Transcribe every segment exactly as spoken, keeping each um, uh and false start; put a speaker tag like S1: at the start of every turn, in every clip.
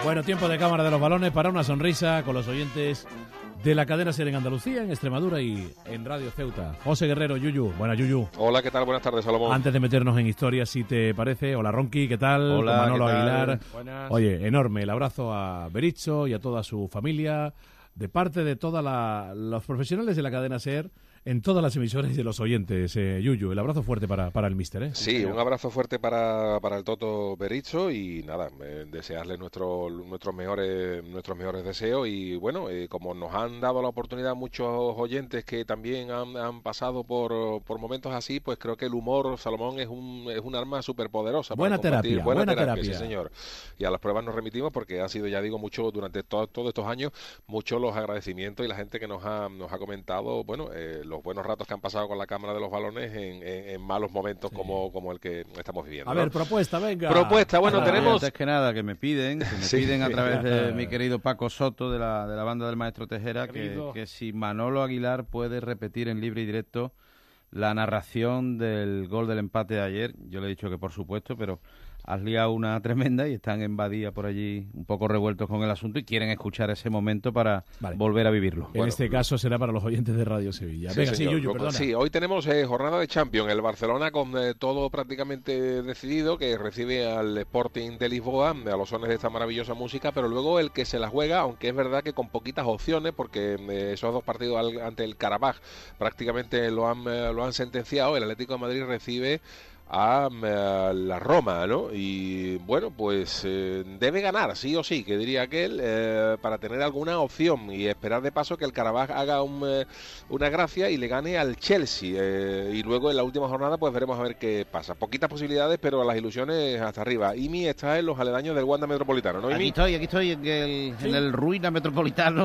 S1: Bueno, tiempo de cámara de los balones para una sonrisa con los oyentes de la cadena SER en Andalucía, en Extremadura y en Radio Ceuta. José Guerrero, Yuyu. Buenas, Yuyu.
S2: Hola, ¿qué tal? Buenas tardes, Salomón.
S1: Antes de meternos en historia, si te parece. Hola, Ronqui, ¿qué tal?
S3: Hola,
S1: con Manolo
S3: ¿qué tal?
S1: Aguilar.
S3: Buenas.
S1: Oye, enorme el abrazo a Bericho y a toda su familia, de parte de todos los profesionales de la cadena SER, en todas las emisoras y de los oyentes. Eh, Yuyu, el abrazo fuerte para, para el míster, ¿eh?
S2: Sí, un abrazo fuerte para, para el Toto Bericho y nada, eh, desearle nuestro, nuestros mejores nuestros mejores deseos y bueno, eh, como nos han dado la oportunidad muchos oyentes que también han, han pasado por, por momentos así, pues creo que el humor, Salomón, es un, es un arma súper poderosa.
S1: Buena terapia,
S2: buena,
S1: buena
S2: terapia,
S1: terapia.
S2: Sí, señor. Y a las pruebas nos remitimos porque ha sido, ya digo, mucho durante todo, todos estos años, muchos los agradecimientos y la gente que nos ha, nos ha comentado, bueno, eh, los buenos ratos que han pasado con la cámara de los balones en, en, en malos momentos sí. como, como el que estamos viviendo.
S1: A
S2: ¿no?
S1: ver, propuesta, venga.
S2: Propuesta, bueno,
S3: ah,
S2: tenemos...
S3: Antes que nada, que me piden, que me
S2: sí.
S3: piden a través de mi querido Paco Soto, de la, de la banda del Maestro Tejera, que, que si Manolo Aguilar puede repetir en libre y directo la narración del gol del empate de ayer. Yo le he dicho que por supuesto, pero has liado una tremenda y están en Badía por allí un poco revueltos con el asunto y quieren escuchar ese momento para vale. volver a vivirlo.
S1: En
S2: bueno,
S1: este caso será para los oyentes de Radio Sevilla.
S2: Sí,
S1: Venga,
S2: señor.
S1: sí, Yuyu, perdona.
S2: Sí, hoy tenemos eh, jornada de Champions. El Barcelona con eh, todo prácticamente decidido, que recibe al Sporting de Lisboa, a los sones de esta maravillosa música, pero luego el que se la juega, aunque es verdad que con poquitas opciones, porque eh, esos dos partidos al, ante el Karabaj prácticamente lo han, eh, lo han sentenciado. El Atlético de Madrid recibe a, a la Roma, ¿no? Y bueno, pues eh, debe ganar, sí o sí, que diría aquel, eh, para tener alguna opción y esperar de paso que el Karabaj haga un, eh, una gracia y le gane al Chelsea. Eh, y luego en la última jornada pues veremos a ver qué pasa. Poquitas posibilidades, pero las ilusiones hasta arriba. Imi está en los aledaños del Wanda Metropolitano, ¿no, Imi?
S3: Aquí estoy, aquí estoy en el, ¿sí? en el Ruina Metropolitano.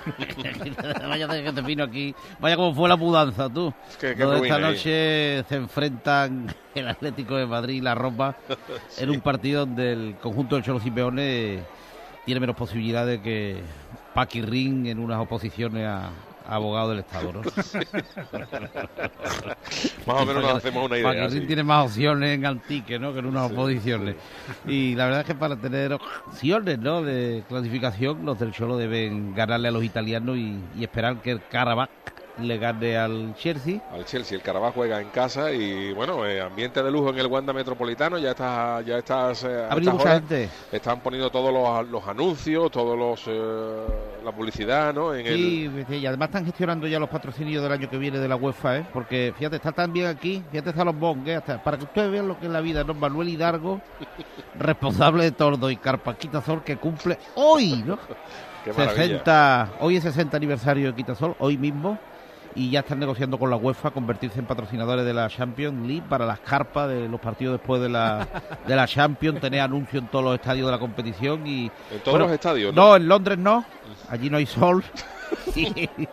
S3: Vaya que te vino aquí. Vaya como fue la mudanza, tú.
S2: ¿Qué, qué
S3: donde esta
S2: ahí?
S3: noche se enfrentan el Atlético de Madrid y la Roma sí. en un partido donde el conjunto del Cholo Simeone tiene menos posibilidades que Paquirrín en unas oposiciones a, a abogado del Estado, ¿no? Sí.
S2: Más o menos nos hacemos una idea.
S3: Paquirrín
S2: sí.
S3: tiene más opciones en Antique, ¿no? Que en unas sí, oposiciones. Sí. Y la verdad es que para tener opciones, ¿no? de clasificación, los del Cholo deben ganarle a los italianos y, y esperar que el Karabaj le gane al Chelsea.
S2: Al Chelsea, el Karabaj juega en casa y bueno, eh, ambiente de lujo en el Wanda Metropolitano, ya estás, ya estás. Eh,
S3: ha venido mucha
S2: horas,
S3: gente.
S2: Están poniendo todos los, los anuncios, todos los eh, la publicidad, ¿no? En
S3: sí,
S2: el...
S3: y además están gestionando ya los patrocinios del año que viene de la UEFA, ¿eh? Porque fíjate, está también aquí, fíjate, está los Bong, ¿eh? Hasta, para que ustedes vean lo que es la vida, ¿no? Manuel Hidalgo, responsable de Tordo y Carpa Quitasol, que cumple hoy, ¿no?
S2: Qué
S3: sesenta, hoy es sesenta aniversario de Quitasol, hoy mismo. Y ya están negociando con la UEFA convertirse en patrocinadores de la Champions League para las carpas de los partidos después de la de la Champions, tener anuncios en todos los estadios de la competición y
S2: en todos
S3: bueno,
S2: los estadios, ¿no?
S3: No, en Londres no, allí no hay sol. Sí.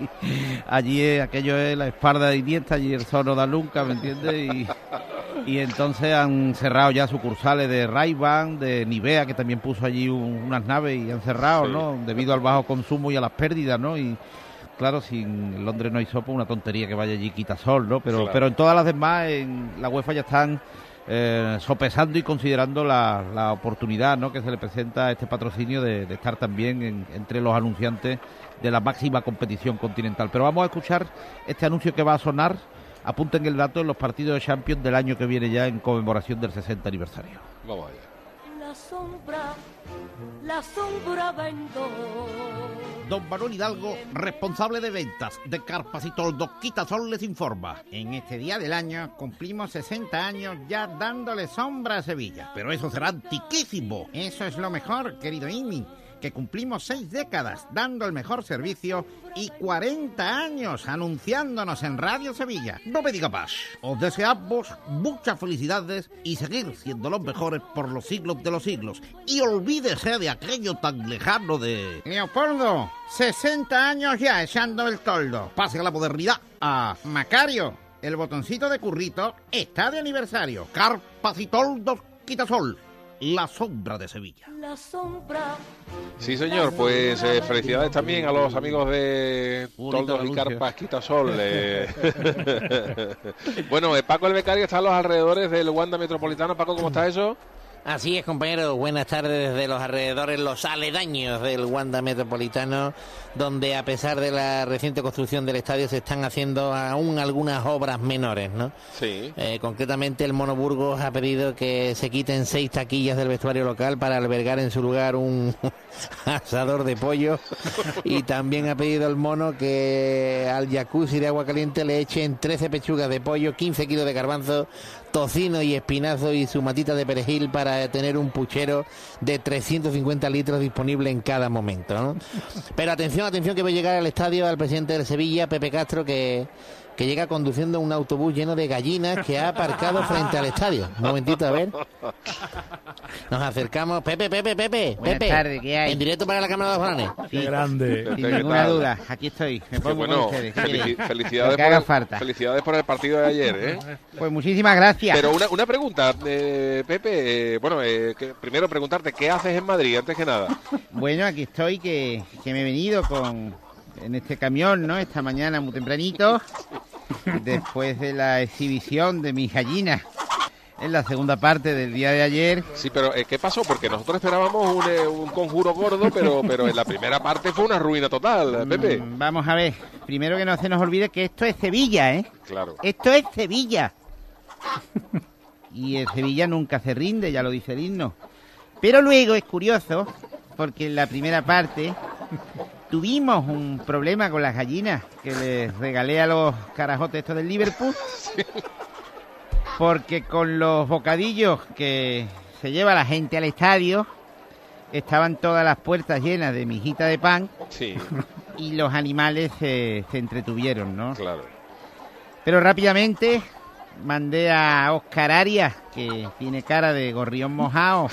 S3: Allí es, aquello es la espalda de Iniesta, allí el sol no da nunca, ¿me entiendes? Y, y entonces han cerrado ya sucursales de Ray-Ban, de Nivea, que también puso allí un, unas naves y han cerrado, sí. ¿no? Debido al bajo consumo y a las pérdidas, ¿no? Y claro, sin Londres no hay sopa, una tontería que vaya allí Quitasol, ¿no? Pero, claro. pero en todas las demás, en la UEFA ya están eh, sopesando y considerando la, la oportunidad, ¿no? Que se le presenta a este patrocinio de, de estar también en, entre los anunciantes de la máxima competición continental. Pero vamos a escuchar este anuncio que va a sonar, apunten el dato, en los partidos de Champions del año que viene ya en conmemoración del sesenta aniversario.
S2: Vamos allá.
S4: La sombra, la sombra vendó.
S3: Don Manuel Hidalgo, responsable de ventas de Carpas y Toldos Quitasol, les informa.
S5: En este día del año cumplimos sesenta años ya dándole sombra a Sevilla.
S3: Pero eso será antiquísimo.
S5: Eso es lo mejor, querido Imi, que cumplimos seis décadas dando el mejor servicio y cuarenta años anunciándonos en Radio Sevilla.
S3: No me diga más. Os deseamos muchas felicidades y seguir siendo los mejores por los siglos de los siglos. Y olvídese de aquello tan lejano de...
S5: Leopoldo, sesenta años ya echando el toldo.
S3: Pase a la modernidad.
S5: Ah, Macario, el botoncito de Currito está de aniversario.
S3: Carpas y Toldos Quitasol, la sombra de Sevilla.
S4: La sombra.
S2: Sí, señor, pues eh, felicidades también a los amigos de Toldos y Carpas Quitasol. Eh. Bueno, eh, Paco el Becario está a los alrededores del Wanda Metropolitano. Paco, ¿cómo está eso?
S6: Así es, compañeros. Buenas tardes desde los alrededores, los aledaños del Wanda Metropolitano, donde a pesar de la reciente construcción del estadio se están haciendo aún algunas obras menores, ¿no?
S2: Sí.
S6: Eh, concretamente el Mono Burgos ha pedido que se quiten seis taquillas del vestuario local para albergar en su lugar un asador de pollo, y también ha pedido el Mono que al jacuzzi de agua caliente le echen trece pechugas de pollo, quince kilos de garbanzo, tocino y espinazo y su matita de perejil para tener un puchero de trescientos cincuenta litros disponible en cada momento, ¿no? Pero atención, atención, que voy a llegar al estadio al presidente del Sevilla, Pepe Castro, que, que llega conduciendo un autobús lleno de gallinas que ha aparcado frente al estadio. Un momentito, a ver. Nos acercamos. Pepe, Pepe, Pepe,
S3: Buenas
S6: Pepe.
S3: tardes, ¿qué hay?
S6: En directo para la Cámara de los Balones.
S1: Qué grande.
S3: Sin
S2: ¿Qué
S3: ninguna
S2: tal?
S3: duda, aquí estoy. Me
S2: Qué
S3: pongo
S2: bueno,
S3: con ustedes. ¿qué
S2: felici-
S3: queréis?
S2: felicidades,
S3: Lo que
S2: por
S3: haga
S2: el,
S3: falta.
S2: felicidades por el partido de ayer, ¿eh?
S3: Pues muchísimas gracias.
S2: Pero una, una pregunta, eh, Pepe, eh, bueno, eh, que, primero preguntarte, ¿qué haces en Madrid, antes que nada?
S3: Bueno, aquí estoy, que, que me he venido con en este camión, ¿no? Esta mañana muy tempranito, después de la exhibición de mis gallinas en la segunda parte del día de ayer.
S2: Sí, pero eh, ¿qué pasó? Porque nosotros esperábamos un, eh, un conjuro gordo, pero, pero en la primera parte fue una ruina total, Pepe.
S3: Mm, vamos a ver, primero que no se nos olvide que esto es Sevilla, ¿eh?
S2: Claro.
S3: Esto es Sevilla. Y el Sevilla nunca se rinde, ya lo dice el himno. Pero luego es curioso, porque en la primera parte tuvimos un problema con las gallinas que les regalé a los carajotes estos del Liverpool. Porque con los bocadillos que se lleva la gente al estadio, estaban todas las puertas llenas de mijita de pan
S2: Sí,
S3: y los animales se, se entretuvieron, ¿no?
S2: claro.
S3: Pero rápidamente mandé a Oscar Arias, que tiene cara de gorrión mojado,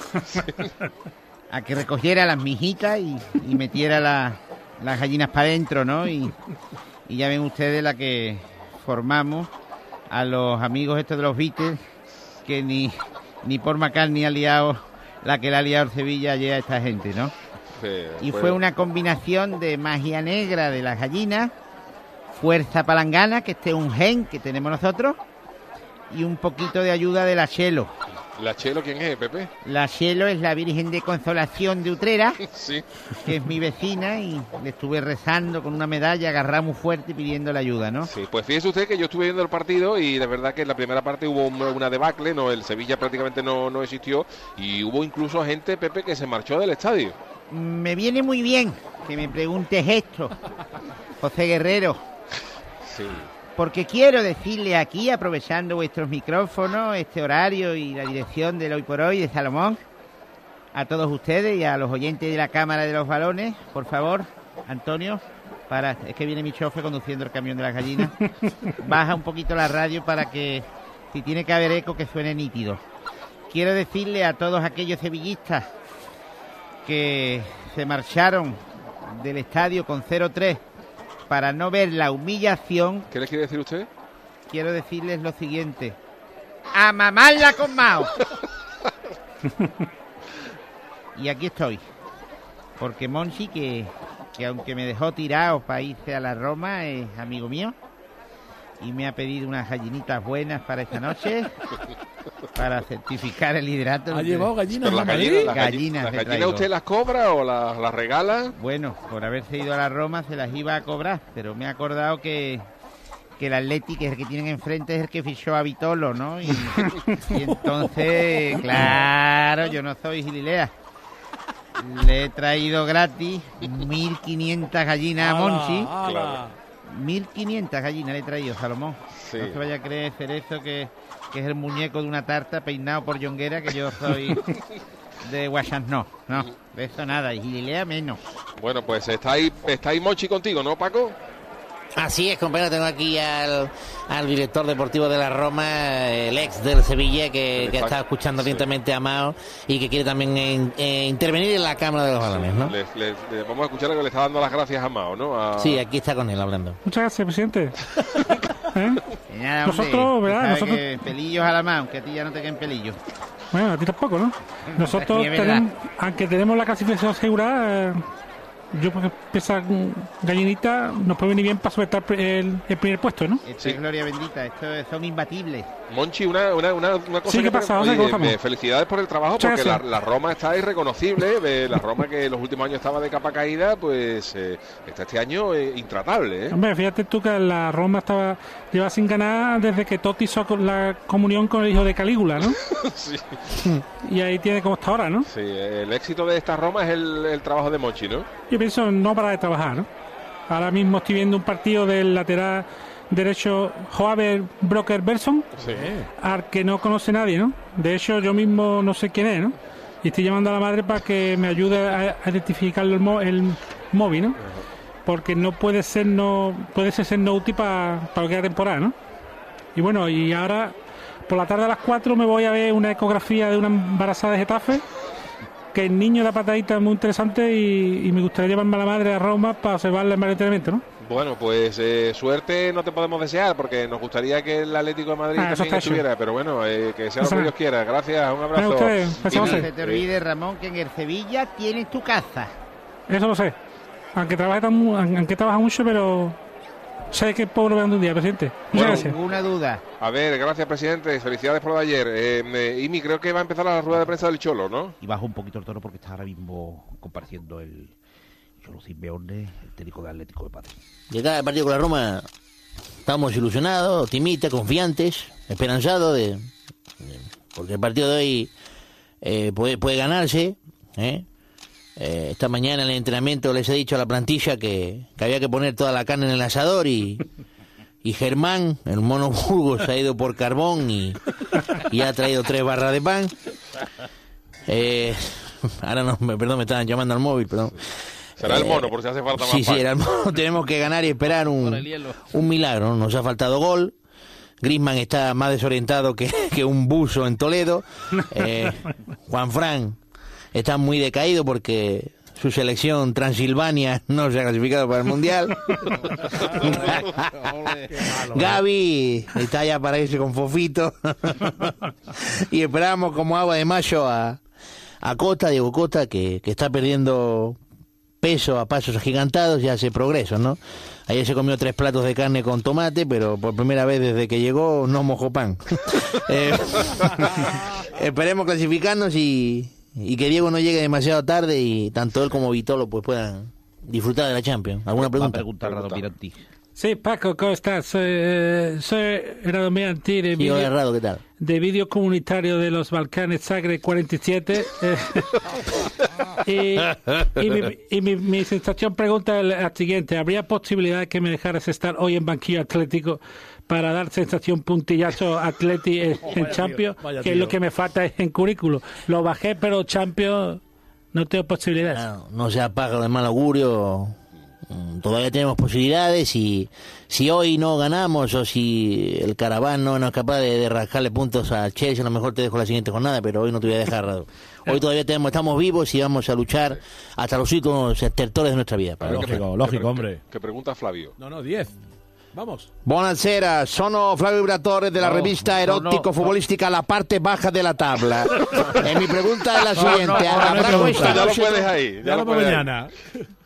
S3: a que recogiera las mijitas y, y metiera la- las gallinas para adentro, ¿no? Y, y ya ven ustedes la que formamos a los amigos estos de los Beatles, que ni, ni por McCartney ha liado la que la ha liado el Sevilla ayer a esta gente, ¿no?
S2: Sí,
S3: Y
S2: pues,
S3: fue una combinación de magia negra de las gallinas, fuerza palangana, que este es un gen que tenemos nosotros, y un poquito de ayuda de la Chelo.
S2: ¿La Chelo quién es, Pepe?
S3: La Chelo es la Virgen de Consolación de Utrera,
S2: Sí.
S3: que es mi vecina, y le estuve rezando con una medalla, agarrada muy fuerte y pidiéndole ayuda, ¿no?
S2: Sí, pues fíjese usted que yo estuve viendo el partido y de verdad que en la primera parte hubo un- una debacle, no, el Sevilla prácticamente no, no existió y hubo incluso gente, Pepe, que se marchó del estadio.
S3: Me viene muy bien que me preguntes esto, José Guerrero,
S2: Sí.
S3: porque quiero decirle aquí, aprovechando vuestros micrófonos, este horario y la dirección del Hoy por Hoy de Salomón, a todos ustedes y a los oyentes de la Cámara de los Balones, por favor, Antonio, para, es que viene mi chofer conduciendo el camión de las gallinas, baja un poquito la radio para que, si tiene que haber eco, que suene nítido. Quiero decirle a todos aquellos sevillistas que se marcharon del estadio con cero tres para no ver la humillación,
S2: ¿Qué le quiere decir usted?
S3: quiero decirles lo siguiente: ¡a mamarla con Mao! Y aquí estoy, porque Monchi, que, que aunque me dejó tirado para irse a la Roma, es amigo mío y me ha pedido unas gallinitas buenas para esta noche para certificar el liderato.
S1: ¿Ha llevado gallinas
S2: Pero
S1: a
S2: las
S1: Madrid?
S2: gallinas, las galli-
S3: Gallinas
S2: ¿las
S3: le
S2: gallinas
S3: traigo.
S2: usted las cobra o las, las regala?
S3: Bueno, por haberse ido a la Roma se las iba a cobrar, pero me he acordado que, que el Atleti, que es el que tienen enfrente, es el que fichó a Vitolo, ¿no? Y, y entonces, claro, yo no soy Gililea. Le he traído gratis mil quinientas gallinas a Monchi.
S1: ¡Hala, hala!
S2: Claro.
S3: mil quinientas gallinas le he traído, Salomón.
S2: Sí.
S3: No se vaya a creer Cerezo que, que es el muñeco de una tarta peinado por Yonguera, que yo soy de Guayas. No, no, de eso nada, y Gililea menos.
S2: Bueno, pues está ahí, está ahí Monchi contigo, ¿no, Paco?
S6: Así es, compañero, tengo aquí al, al director deportivo de la Roma, el ex del Sevilla, que, que está escuchando
S2: Sí.
S6: atentamente a Mao y que quiere también en- eh, intervenir en la Cámara de los Balones, ¿no?
S2: Le- le- le- vamos a escuchar que le está dando las gracias a Mao, ¿no? A-
S6: Sí, aquí está con él hablando.
S7: Muchas gracias, presidente. ¿Eh?
S3: Y nada,
S7: Nosotros,
S3: hombre,
S7: ¿verdad?
S3: tú sabes
S7: Nosotros-
S3: que pelillos a la mano, que a ti ya no te queden pelillos.
S7: Bueno, a ti tampoco, ¿no? Nosotros
S3: Sí, es verdad.
S7: tenemos, aunque tenemos la clasificación asegurada, eh, yo porque pesa gallinita nos puede venir bien para sujetar el, el primer puesto, ¿no?
S3: Esto es gloria bendita, esto es- son imbatibles.
S2: Monchi, una, una, una, una cosa
S7: Sí, ¿qué
S2: que
S7: pasa,
S2: oye,
S7: José? ¿Cómo estamos?
S2: eh, felicidades por el trabajo,
S7: Muchas
S2: porque la,
S7: gracias.
S2: la Roma está irreconocible, eh, la Roma que en los últimos años estaba de capa caída, pues eh, está este año eh, intratable, ¿eh?
S7: Hombre, fíjate tú que la Roma estaba lleva sin ganar desde que Totti hizo con la comunión con el hijo de Calígula, ¿no?
S2: Sí,
S7: Y ahí tiene como hasta ahora, ¿no?
S2: sí, el éxito de esta Roma es el, el trabajo de Monchi, ¿no?
S7: Yo pienso no para de trabajar, ¿no? Ahora mismo estoy viendo un partido del lateral derecho Joaber Broker Berson,
S2: Sí.
S7: al que no conoce nadie, ¿no? De hecho, yo mismo no sé quién es, ¿no? Y estoy llamando a la madre para que me ayude a, a identificarlo el, mo- el móvil, ¿no? Porque no puede ser no puede ser, ser no útil para para lo que es la temporada, ¿no? Y bueno, y ahora por la tarde a las cuatro me voy a ver una ecografía de una embarazada de Getafe, que el niño de la patadita es muy interesante y, y me gustaría llevarme a la madre a Roma para observarla en varios entrenamientos, ¿no?
S2: Bueno, pues eh, suerte no te podemos desear, porque nos gustaría que el Atlético de Madrid
S7: Ah, eso
S2: también
S7: está hecho.
S2: estuviera, pero bueno, eh, que sea lo
S7: Eso
S2: que
S7: no.
S2: Dios quiera. Gracias, un abrazo.
S7: Bueno, ustedes,
S2: Y
S7: pasamos
S2: ni-
S7: a
S3: No se te olvide, Ramón, que en el Sevilla tienes tu casa.
S7: Eso lo sé. Aunque trabaje tan, mu- aunque trabaja mucho, pero sé que el pueblo ve un día, presidente. Muchas
S2: Bueno,
S7: gracias.
S3: Ninguna duda.
S2: A ver, gracias, presidente. Felicidades por lo de ayer. Eh, eh, Imi, creo que va a empezar la rueda de prensa del Cholo, ¿no?
S3: Y bajo un poquito el tono porque está ahora mismo compareciendo el Cholo Simeone, el técnico de Atlético de Madrid.
S6: Llegar al partido con la Roma, estamos ilusionados, optimistas, confiantes, esperanzados, de, de- porque el partido de hoy eh, puede, puede ganarse. ¿eh? Eh, esta mañana en el entrenamiento les he dicho a la plantilla que, que había que poner toda la carne en el asador y, y Germán, el mono Burgos, ha ido por carbón y, y ha traído tres barras de pan. Eh, ahora no, me- perdón, me estaban llamando al móvil, perdón.
S2: Será el
S6: Eh,
S2: mono, por si hace falta más
S6: Sí, sí,
S2: pan.
S6: era el mono. Tenemos que ganar y esperar un, un milagro. ¿no? Nos ha faltado gol. Griezmann está más desorientado que, que un buzo en Toledo. Eh, Juanfran está muy decaído porque su selección Transilvania no se ha clasificado para el Mundial. Gaby está ya para irse con Fofito. Y esperamos como agua de mayo a, a Costa, Diego Costa, que, que está perdiendo peso a pasos agigantados y hace progreso, ¿no? Ayer se comió tres platos de carne con tomate, pero por primera vez desde que llegó no mojó pan. Eh, esperemos clasificarnos y, y que Diego no llegue demasiado tarde y tanto él como Vitolo pues puedan disfrutar de la Champions. ¿Alguna
S3: Va a
S6: pregunta?
S3: preguntar Radomiranti.
S7: Sí, Paco, ¿cómo estás? Soy, eh, soy Radomiranti de
S6: Sí, hola,
S7: vídeo,
S6: Errado, ¿qué tal?
S7: de vídeo comunitario de los Balcanes Sagre cuarenta y siete. eh, y y, mi, y mi, mi sensación pregunta es la siguiente. ¿Habría posibilidad de que me dejaras estar hoy en banquillo atlético para dar sensación puntillazo Atleti en, en
S1: vaya
S7: Champions?
S1: tío, vaya
S7: Que es
S1: tío.
S7: lo que me falta en currículo. Lo bajé, pero Champions no tengo posibilidades.
S6: No, no sea pájaro de mal augurio. Mm, Todavía tenemos posibilidades y si hoy no ganamos o si el Caraván no, no es capaz de, de rascarle puntos a Chelsea, a lo mejor te dejo la siguiente jornada, pero hoy no te voy a dejar. Rado. Hoy todavía tenemos, estamos vivos y vamos a luchar hasta los últimos estertores de nuestra vida.
S2: A ver, ¿qué
S1: Lógico,
S2: pre-
S1: lógico,
S2: qué pre-
S1: hombre.
S2: Que pregunta Flavio.
S1: No, no, diez. Vamos.
S6: Buonasera, sono Flavio Vibratore de la
S3: No,
S6: revista
S3: no,
S6: erótico
S3: no.
S6: futbolística La Parte Baja de la Tabla. Eh, mi pregunta es la
S1: No, no,
S6: siguiente.
S1: ahora no hay
S6: ¿Habrá
S1: pregunta.
S6: esta
S2: Ya lo
S6: noche-
S2: puedes ahí.
S1: Ya
S2: Ya lo
S1: lo para
S2: puedes ahí.
S1: mañana.